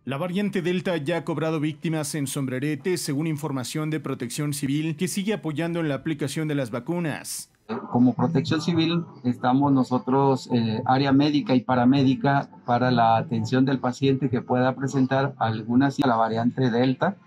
La variante Delta ya ha cobrado víctimas en Sombrerete, según información de Protección Civil, que sigue apoyando en la aplicación de las vacunas. Como Protección Civil estamos nosotros, área médica y paramédica, para la atención del paciente que pueda presentar la variante Delta.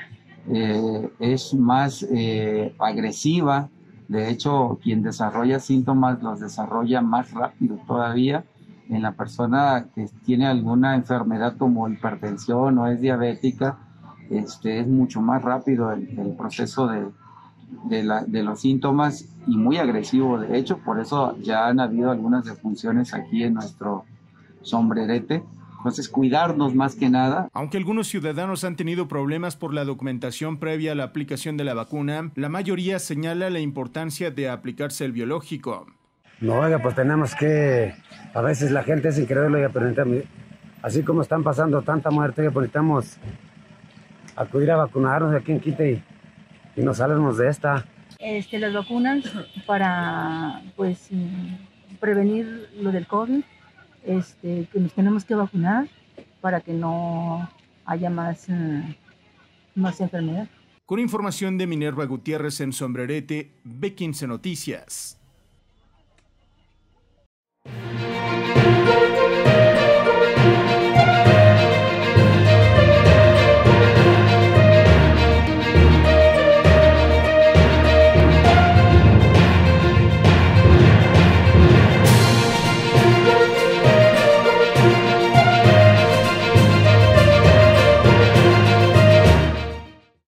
Es más agresiva. De hecho, quien desarrolla síntomas los desarrolla más rápido todavía. En la persona que tiene alguna enfermedad como hipertensión o es diabética, es mucho más rápido el proceso de los síntomas y muy agresivo. De hecho, por eso ya han habido algunas defunciones aquí en nuestro Sombrerete. Entonces, cuidarnos más que nada. Aunque algunos ciudadanos han tenido problemas por la documentación previa a la aplicación de la vacuna, la mayoría señala la importancia de aplicarse el biológico. No, oiga, pues tenemos que, a veces la gente es increíble, pero así como están pasando tanta muerte, pues necesitamos acudir a vacunarnos aquí en Quite y nos salemos de esta. Las vacunas para, pues, prevenir lo del COVID, que nos tenemos que vacunar para que no haya más enfermedad. Con información de Minerva Gutiérrez en Sombrerete, B15 Noticias.